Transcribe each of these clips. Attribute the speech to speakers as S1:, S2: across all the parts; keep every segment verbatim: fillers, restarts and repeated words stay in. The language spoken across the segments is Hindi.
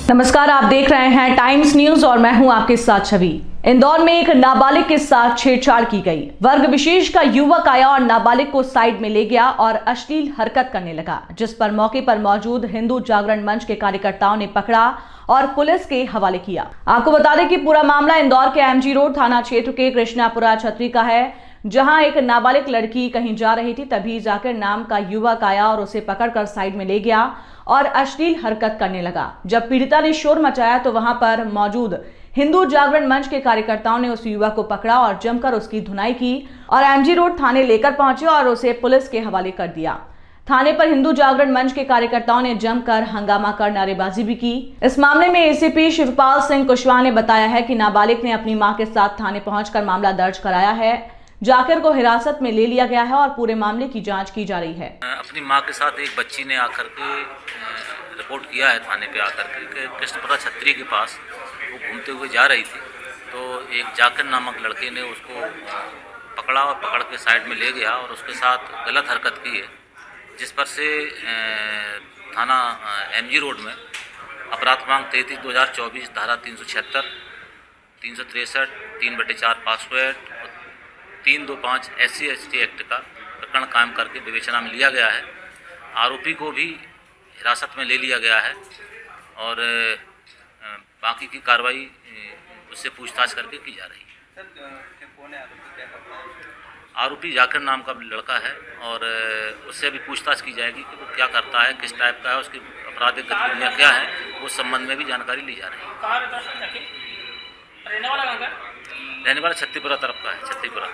S1: नमस्कार, आप देख रहे हैं टाइम्स न्यूज और मैं हूं आपके साथ छवि। इंदौर में एक नाबालिग के साथ छेड़छाड़ की गई। वर्ग विशेष का युवक आया और नाबालिग को साइड में ले गया और अश्लील हरकत करने लगा, जिस पर मौके पर मौजूद हिंदू जागरण मंच के कार्यकर्ताओं ने पकड़ा और पुलिस के हवाले किया। आपको बता दें कि पूरा मामला इंदौर के एमजी रोड थाना क्षेत्र के कृष्णापुरा छतरी का है, जहां एक नाबालिग लड़की कहीं जा रही थी, तभी जाकिर नाम का युवक आया और उसे पकड़कर साइड में ले गया और अश्लील हरकत करने लगा। जब पीड़िता ने शोर मचाया तो वहां पर मौजूद हिंदू जागरण मंच के कार्यकर्ताओं ने उस युवक को पकड़ा और जमकर उसकी धुनाई की और एमजी रोड थाने लेकर पहुंचे और उसे पुलिस के हवाले कर दिया। थाने पर हिंदू जागरण मंच के कार्यकर्ताओं ने जमकर हंगामा कर नारेबाजी भी की। इस मामले में एसीपी शिवपाल सिंह कुशवाहा ने बताया है कि नाबालिग ने अपनी मां के साथ थाने पहुंचकर मामला दर्ज कराया है। जाकिर को हिरासत में ले लिया गया है और पूरे मामले की जांच की जा रही है।
S2: अपनी मां के साथ एक बच्ची ने आकर के रिपोर्ट किया है थाने पे आकर के कृष्णपुरा छतरी के पास वो घूमते हुए जा रही थी, तो एक जाकिर नामक लड़के ने उसको पकड़ा और पकड़ के साइड में ले गया और उसके साथ गलत हरकत की है, जिस पर से थाना एमजी रोड में अपराध क्रमांक तैंतीस दो हज़ार चौबीस धारा तीन सौ छिहत्तर तीन सौ तिरसठ तीन बटे चार पासवर्ड और तीन दो पाँच S C S T act का प्रकरण कायम करके विवेचना में लिया गया है। आरोपी को भी हिरासत में ले लिया गया है और बाकी की कार्रवाई उससे पूछताछ करके की जा रही है। आरोपी जाकिर नाम का लड़का है और उससे भी पूछताछ की जाएगी कि वो क्या करता है, किस टाइप का है, उसकी आपराधिक गतिविधियाँ क्या हैं, उस संबंध में भी जानकारी ली जा रही है।
S3: रहने वाला कहाँ का?
S2: रहने वाला छत्तीपुरा तरफ का है। छत्तीपुरा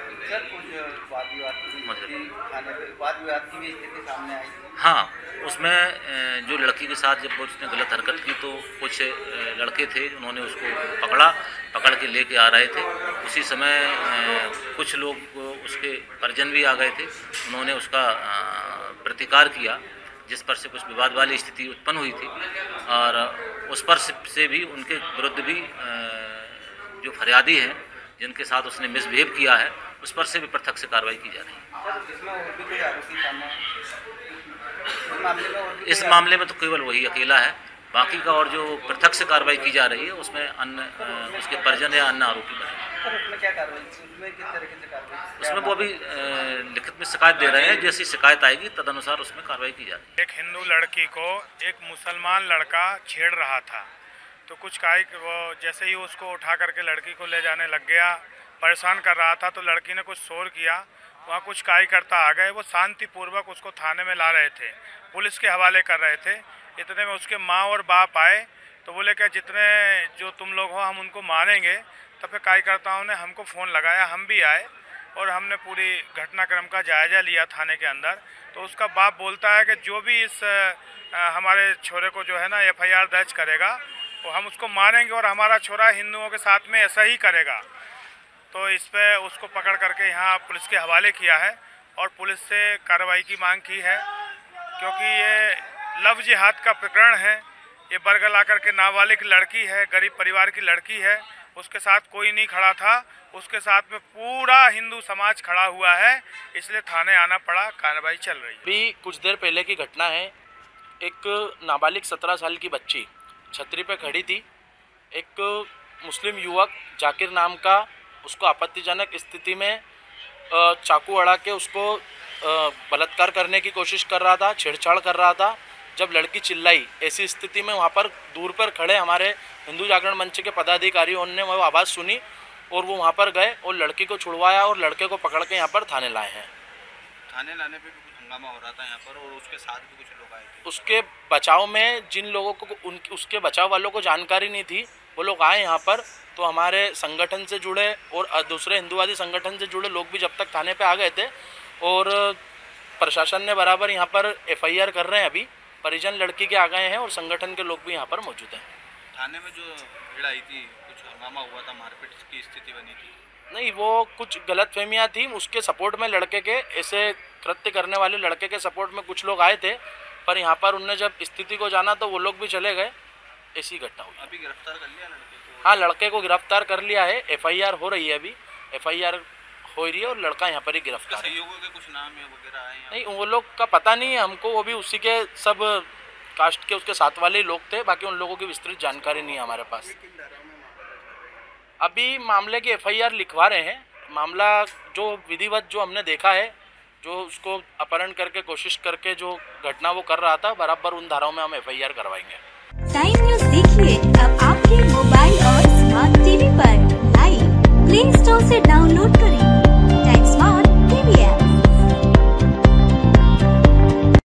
S2: हाँ, उसमें जो लड़की के साथ जब उसने गलत हरकत की तो कुछ लड़के थे, उन्होंने उसको पकड़ा, पकड़ के लेके आ रहे थे। उसी समय कुछ लोग उसके परिजन भी आ गए थे, उन्होंने उसका प्रतिकार किया, जिस पर से कुछ विवाद वाली स्थिति उत्पन्न हुई थी और उस पर से भी उनके विरुद्ध भी जो फरियादी हैं, जिनके साथ उसने मिसबिहेव किया है, उस पर से भी पृथक से कार्रवाई की जा रही है। इस मामले में तो केवल वही अकेला है, बाकी का और जो पृथक से कार्रवाई की जा रही है उसमें अन्य उसके परिजन या अन्य आरोपी बने।
S3: उसमें क्या कार्रवाई, उसमें किस तरीके से कार्रवाई?
S2: उसमें वो अभी लिखित में शिकायत दे रहे हैं, जैसी शिकायत आएगी तदनुसार उसमें कार्रवाई की जा रही है।
S4: एक हिंदू लड़की को एक मुसलमान लड़का छेड़ रहा था, तो कुछ काई वो जैसे ही उसको उठा करके लड़की को ले जाने लग गया, परेशान कर रहा था, तो लड़की ने कुछ शोर किया, वहाँ कुछ कार्यकर्ता आ गए, वो शांतिपूर्वक उसको थाने में ला रहे थे, पुलिस के हवाले कर रहे थे। इतने में उसके माँ और बाप आए तो बोले कि जितने जो तुम लोग हो हम उनको मारेंगे। तब फिर कार्यकर्ताओं ने हमको फ़ोन लगाया, हम भी आए और हमने पूरी घटनाक्रम का जायज़ा लिया थाने के अंदर। तो उसका बाप बोलता है कि जो भी इस आ, हमारे छोरे को जो है ना एफ आई आर दर्ज करेगा तो हम उसको मारेंगे और हमारा छोरा हिंदुओं के साथ में ऐसा ही करेगा। तो इस पे उसको पकड़ करके यहाँ पुलिस के हवाले किया है और पुलिस से कार्रवाई की मांग की है, क्योंकि ये लव जिहाद का प्रकरण है। ये बरगल आकर के नाबालिग लड़की है, गरीब परिवार की लड़की है, उसके साथ कोई नहीं खड़ा था, उसके साथ में पूरा हिंदू समाज खड़ा हुआ है, इसलिए थाने आना पड़ा, कार्रवाई चल रही है।
S5: अभी कुछ देर पहले की घटना है, एक नाबालिग सत्रह साल की बच्ची छतरी पे खड़ी थी, एक मुस्लिम युवक जाकिर नाम का उसको आपत्तिजनक स्थिति में चाकू अड़ा के उसको बलात्कार करने की कोशिश कर रहा था, छेड़छाड़ कर रहा था। जब लड़की चिल्लाई, ऐसी स्थिति में वहाँ पर दूर पर खड़े हमारे हिंदू जागरण मंच के पदाधिकारियों ने वो आवाज़ सुनी और वो वहाँ पर गए और लड़की को छुड़वाया और लड़के को पकड़ के यहाँ पर थाने लाए हैं।
S3: थाने लाने पे भी कुछ हंगामा हो रहा था यहाँ पर और उसके साथ भी कुछ लोग आए थे।
S5: उसके बचाव में जिन लोगों को उन उसके बचाव वालों को जानकारी नहीं थी, वो लोग आए यहाँ पर, तो हमारे संगठन से जुड़े और दूसरे हिंदुवादी संगठन से जुड़े लोग भी जब तक थाने पे आ गए थे और प्रशासन ने बराबर यहाँ पर एफ आई आर कर रहे हैं। अभी परिजन लड़की के आ गए हैं और संगठन के लोग भी यहाँ पर मौजूद हैं।
S3: थाने में जो भीड़ आई थी, कुछ हंगामा हुआ था, मारपीट की स्थिति बनी थी?
S5: नहीं, वो कुछ गलतफहमियां थी, उसके सपोर्ट में लड़के के ऐसे कृत्य करने वाले लड़के के सपोर्ट में कुछ लोग आए थे, पर यहाँ पर उनने जब स्थिति को जाना तो वो लोग भी चले गए। ऐसी घटना हुई।
S3: अभी गिरफ्तार कर लिया लड़के को?
S5: हाँ, लड़के को गिरफ्तार कर लिया है, एफ आई आर हो रही है, अभी एफ आई आर हो रही है और लड़का यहाँ पर ही गिरफ्तार है।
S3: सहयोगियों के कुछ नाम है वगैरह आए?
S5: नहीं, वो लोग का पता नहीं है हमको, वो भी उसी के सब कास्ट के उसके साथ वाले ही लोग थे, बाकी उन लोगों की विस्तृत जानकारी नहीं है हमारे पास। अभी मामले की एफ आई आर लिखवा रहे हैं। मामला जो विधिवत जो हमने देखा है, जो उसको अपहरण करके कोशिश करके जो घटना वो कर रहा था, बराबर उन धाराओं में हम एफ आई आर करवाएंगे।
S6: टाइम न्यूज़ देखिए अब आपके मोबाइल और स्मार्ट टीवी पर।